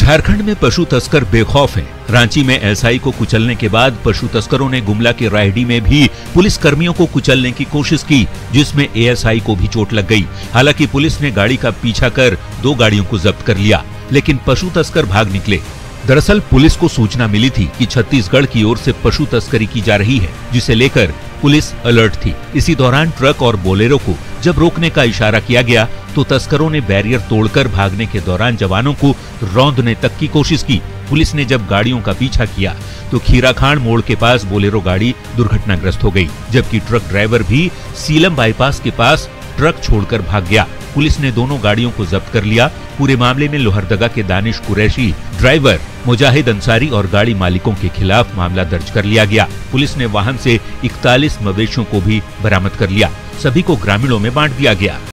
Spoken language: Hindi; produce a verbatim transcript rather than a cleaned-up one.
झारखंड में पशु तस्कर बेखौफ हैं। रांची में एसआई को कुचलने के बाद पशु तस्करों ने गुमला के रायडी में भी पुलिस कर्मियों को कुचलने की कोशिश की, जिसमें एएसआई को भी चोट लग गई। हालांकि पुलिस ने गाड़ी का पीछा कर दो गाड़ियों को जब्त कर लिया, लेकिन पशु तस्कर भाग निकले। दरअसल पुलिस को सूचना मिली थी कि छत्तीसगढ़ की ओर से पशु तस्करी की जा रही है, जिसे लेकर पुलिस अलर्ट थी। इसी दौरान ट्रक और बोलेरो को जब रोकने का इशारा किया गया तो तस्करों ने बैरियर तोड़कर भागने के दौरान जवानों को रौंदने तक की कोशिश की। पुलिस ने जब गाड़ियों का पीछा किया तो खीराखांड मोड़ के पास बोलेरो गाड़ी दुर्घटनाग्रस्त हो गई, जबकि ट्रक ड्राइवर भी सीलम बाईपास के पास ट्रक छोड़कर भाग गया। पुलिस ने दोनों गाड़ियों को जब्त कर लिया। पूरे मामले में लोहरदगा के दानिश कुरैशी, ड्राइवर मुजाहिद अंसारी और गाड़ी मालिकों के खिलाफ मामला दर्ज कर लिया गया। पुलिस ने वाहन से इकतालीस मवेशियों को भी बरामद कर लिया। सभी को ग्रामीणों में बांट दिया गया।